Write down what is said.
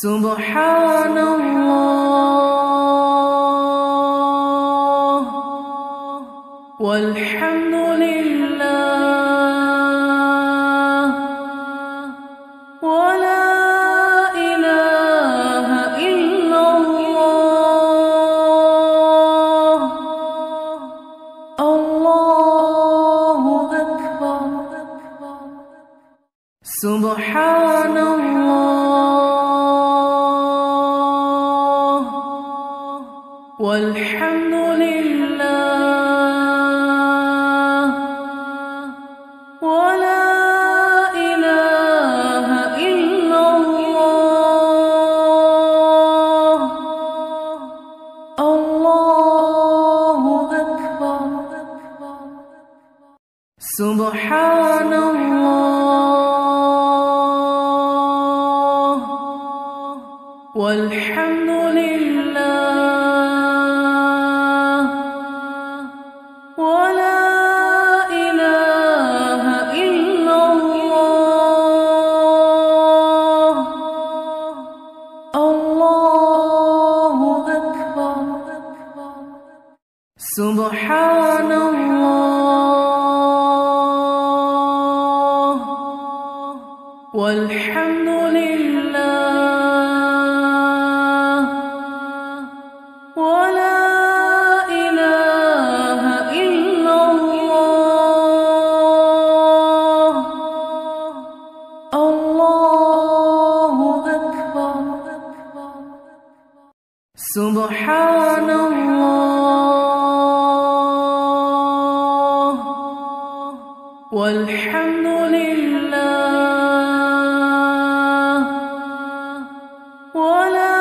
سبحان الله والحمد لله ولا إله إلا الله الله أكبر سبحان الله والحمد لله ولا إله إلا الله الله أكبر سبحان الله والحمد لله ولا إله إلا الله الله أكبر سبحان الله والحمد لله ولا إله إلا الله الله أكبر سبحان الله والحمد لله ولا